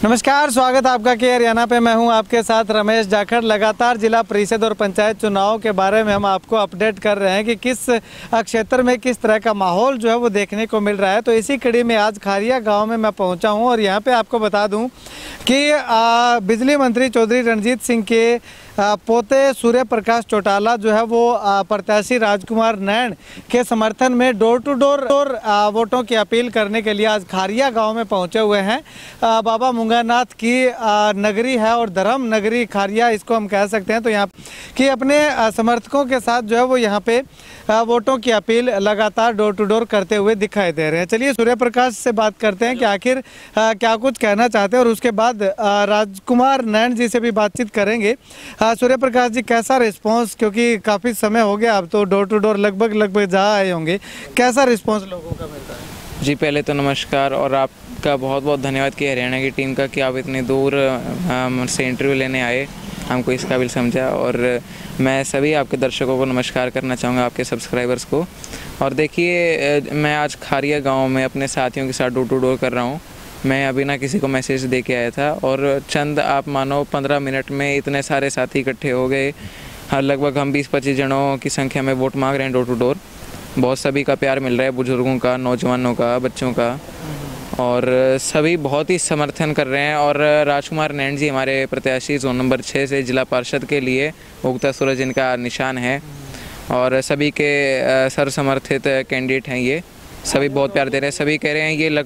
नमस्कार, स्वागत आपका के हरियाणा पे। मैं हूं आपके साथ रमेश जाखड़। लगातार जिला परिषद और पंचायत चुनाव के बारे में हम आपको अपडेट कर रहे हैं कि किस क्षेत्र में किस तरह का माहौल जो है वो देखने को मिल रहा है। तो इसी कड़ी में आज खारिया गांव में मैं पहुंचा हूं और यहां पे आपको बता दूं कि बिजली मंत्री चौधरी रणजीत सिंह के पोते सूर्य प्रकाश चौटाला जो है वो प्रत्याशी राजकुमार नैन के समर्थन में डोर टू डोर वोटों की अपील करने के लिए आज खारिया गांव में पहुंचे हुए हैं। बाबा मुंगानाथ की नगरी है और धर्म नगरी खारिया इसको हम कह सकते हैं। तो यहाँ कि अपने समर्थकों के साथ जो है वो यहाँ पे वोटों की अपील लगातार डोर टू डोर करते हुए दिखाई दे रहे हैं। चलिए सूर्य प्रकाश से बात करते हैं कि आखिर क्या कुछ कहना चाहते हैं और उसके बाद राजकुमार नैन जी से भी बातचीत करेंगे। सूर्य प्रकाश जी, कैसा रिस्पांस, क्योंकि काफ़ी समय हो गया अब तो डोर टू डोर लगभग जा आए होंगे, कैसा रिस्पांस लोगों का मिलता है? जी, पहले तो नमस्कार और आपका बहुत बहुत धन्यवाद कि हरियाणा की टीम का कि आप इतनी दूर से इंटरव्यू लेने आए, हमको इस काबिल समझा। और मैं सभी आपके दर्शकों को नमस्कार करना चाहूँगा, आपके सब्सक्राइबर्स को। और देखिए, मैं आज खारिया गाँव में अपने साथियों के साथ डोर टू डोर कर रहा हूँ। मैं अभी ना किसी को मैसेज दे के आया था और चंद आप मानो 15 मिनट में इतने सारे साथी इकट्ठे हो गए। लगभग हम 20-25 जनों की संख्या में वोट मांग रहे हैं डोर टू डोर। बहुत सभी का प्यार मिल रहा है, बुजुर्गों का, नौजवानों का, बच्चों का, और सभी बहुत ही समर्थन कर रहे हैं। और राजकुमार नैन जी हमारे प्रत्याशी जोन नंबर 6 से जिला पार्षद के लिए उगता सूरज इनका निशान है और सभी के सर समर्थित कैंडिडेट हैं। ये सभी बहुत प्यार दे रहे हैं। सभी कह रहे हैं ये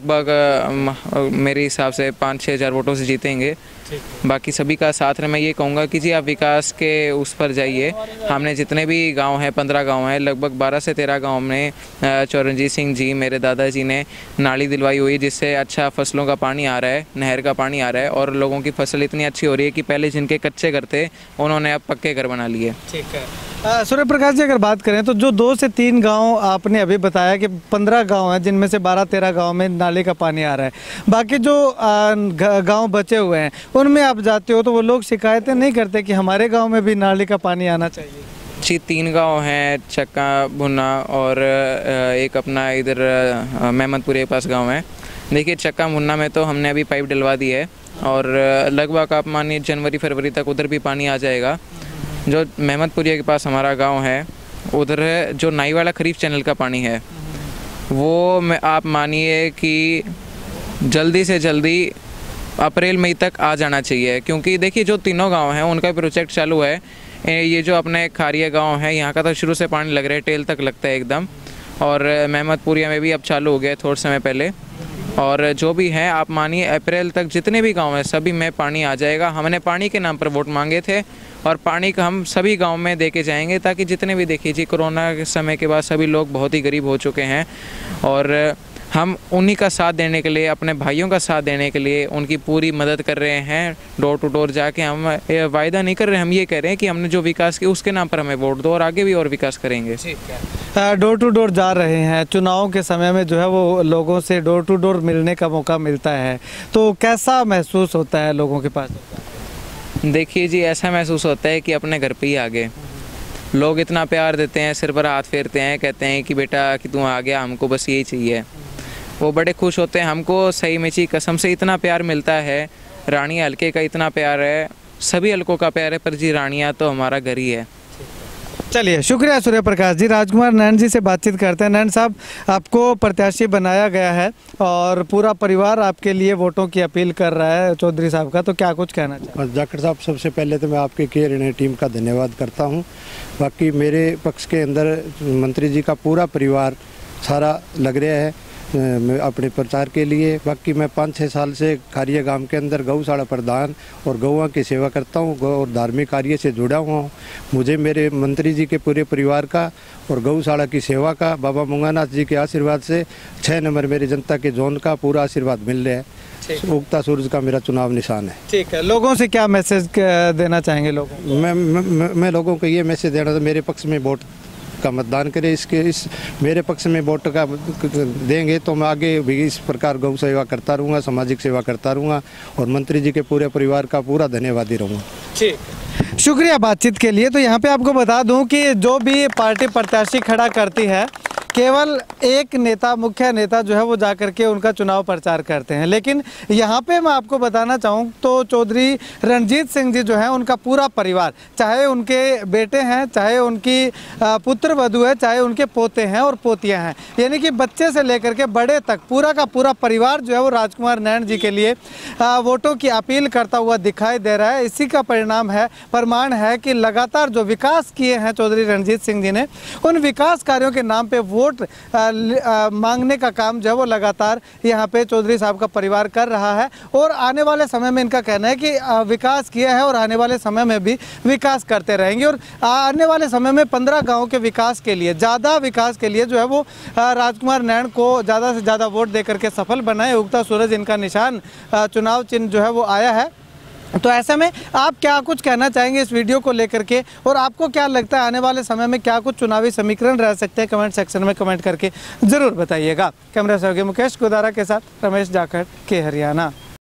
लगभग मेरे हिसाब से 5-6 हज़ार वोटों से जीतेंगे। बाकी सभी का साथ में मैं ये कहूँगा कि जी आप विकास के उस पर जाइए। हमने जितने भी गांव हैं, 15 गांव हैं, लगभग 12 से 13 गांव में चौरंजीत सिंह जी, मेरे दादाजी ने नाली दिलवाई हुई जिससे अच्छा फसलों का पानी आ रहा है, नहर का पानी आ रहा है और लोगों की फसल इतनी अच्छी हो रही है कि पहले जिनके कच्चे घर थे उन्होंने अब पक्के घर बना लिए। ठीक है सूर्य प्रकाश जी, अगर बात करें तो जो 2 से 3 गांव आपने अभी बताया कि 15 गांव हैं जिनमें से 12-13 गांव में नाले का पानी आ रहा है, बाकी जो गांव बचे हुए हैं उनमें आप जाते हो तो वो लोग शिकायतें नहीं करते कि हमारे गांव में भी नाले का पानी आना चाहिए? जी, 3 गांव हैं, चक्का, भुन्ना और एक अपना इधर मेहमदपुरी के पास गांव है। देखिए, चक्का मुन्ना में तो हमने अभी पाइप डलवा दी है और लगभग आप मानिए जनवरी-फरवरी तक उधर भी पानी आ जाएगा। जो मेहमदपुरिया के पास हमारा गांव है, उधर जो नाई वाला खरीफ चैनल का पानी है वो आप मानिए कि जल्दी से जल्दी अप्रैल मई तक आ जाना चाहिए। क्योंकि देखिए, जो तीनों गांव हैं उनका प्रोजेक्ट चालू है। ये जो अपने खारिया गांव है यहाँ का तो शुरू से पानी लग रहा है, टेल तक लगता है एकदम। और मेहमदपुरिया में भी अब चालू हो गया थोड़े समय पहले। और जो भी हैं आप मानिए अप्रैल तक जितने भी गांव हैं सभी में पानी आ जाएगा। हमने पानी के नाम पर वोट मांगे थे और पानी का हम सभी गांव में दे के जाएंगे ताकि जितने भी, देखिए जी, कोरोना के समय के बाद सभी लोग बहुत ही गरीब हो चुके हैं और हम उन्हीं का साथ देने के लिए, अपने भाइयों का साथ देने के लिए उनकी पूरी मदद कर रहे हैं। डोर टू डोर जाके हम वायदा नहीं कर रहे, हम ये कह रहे हैं कि हमने जो विकास किया उसके नाम पर हमें वोट दो और आगे भी और विकास करेंगे। डोर टू डोर जा रहे हैं, चुनाव के समय में जो है वो लोगों से डोर टू डोर मिलने का मौका मिलता है, तो कैसा महसूस होता है लोगों के पास? देखिए जी, ऐसा महसूस होता है कि अपने घर पे ही आ गए। लोग इतना प्यार देते हैं, सिर पर हाथ फेरते हैं, कहते हैं कि बेटा कि तू आ गया, हमको बस यही चाहिए। वो बड़े खुश होते हैं। हमको सही में जी कसम से इतना प्यार मिलता है। रानी हल्के का इतना प्यार है, सभी हल्कों का प्यार है, पर जी रानिया तो हमारा घर ही है। चलिए, शुक्रिया सूर्य प्रकाश जी। राजकुमार नैन जी से बातचीत करते हैं। नैन साहब, आपको प्रत्याशी बनाया गया है और पूरा परिवार आपके लिए वोटों की अपील कर रहा है चौधरी साहब का, तो क्या कुछ कहना चाहिए? जाखड़ साहब, सबसे पहले तो मैं आपके के टीम का धन्यवाद करता हूं। बाकी मेरे पक्ष के अंदर मंत्री जी का पूरा परिवार सारा लग रहा है अपने प्रचार के लिए। बाकी मैं 5-6 साल से खारिया गांव के अंदर गौशाला प्रधान और गौओं की सेवा करता हूं, गौ और धार्मिक कार्य से जुड़ा हुआ हूं। मुझे मेरे मंत्री जी के पूरे परिवार का और गौशाला की सेवा का बाबा मुंगानाथ जी के आशीर्वाद से 6 नंबर मेरी जनता के जोन का पूरा आशीर्वाद मिल रहा है। उगता सूरज का मेरा चुनाव निशान है। ठीक है, लोगों से क्या मैसेज देना चाहेंगे? लोगों मैं लोगों को ये मैसेज देना था, मेरे पक्ष में वोट का मतदान करें। इस मेरे पक्ष में वोट का देंगे तो मैं आगे भी इस प्रकार गौ सेवा करता रहूँगा, सामाजिक सेवा करता रहूँगा और मंत्री जी के पूरे परिवार का पूरा धन्यवादी रहूँगा। ठीक, शुक्रिया बातचीत के लिए। तो यहाँ पे आपको बता दूँ कि जो भी पार्टी प्रत्याशी खड़ा करती है केवल एक नेता, मुख्य नेता जो है वो जा करके उनका चुनाव प्रचार करते हैं। लेकिन यहाँ पे मैं आपको बताना चाहूँ तो चौधरी रणजीत सिंह जी जो है उनका पूरा परिवार, चाहे उनके बेटे हैं, चाहे उनकी पुत्र वधू है, चाहे उनके पोते हैं और पोतियाँ हैं, यानी कि बच्चे से लेकर के बड़े तक पूरा का पूरा परिवार जो है वो राजकुमार नैन जी के लिए वोटों की अपील करता हुआ दिखाई दे रहा है। इसी का प्रमाण है कि लगातार जो विकास किए हैं चौधरी रणजीत सिंह जी ने, उन विकास कार्यों के नाम पे वोट मांगने का काम जो है वो लगातार यहाँ पे चौधरी साहब का परिवार कर रहा है। और आने वाले समय में इनका कहना है कि विकास किया है और आने वाले समय में भी विकास करते रहेंगे। और आने वाले समय में 15 गाँव के विकास के लिए, ज़्यादा विकास के लिए जो है वो राजकुमार नैन को ज़्यादा से ज़्यादा वोट दे करके सफल बनाए। उगता सूरज इनका निशान चुनाव चिन्ह जो है वो आया है। तो ऐसे में आप क्या कुछ कहना चाहेंगे इस वीडियो को लेकर के, और आपको क्या लगता है आने वाले समय में क्या कुछ चुनावी समीकरण रह सकते हैं? कमेंट सेक्शन में कमेंट करके ज़रूर बताइएगा। कैमरा सहयोगी मुकेश गुदारा के साथ रमेश जाखड़ के हरियाणा।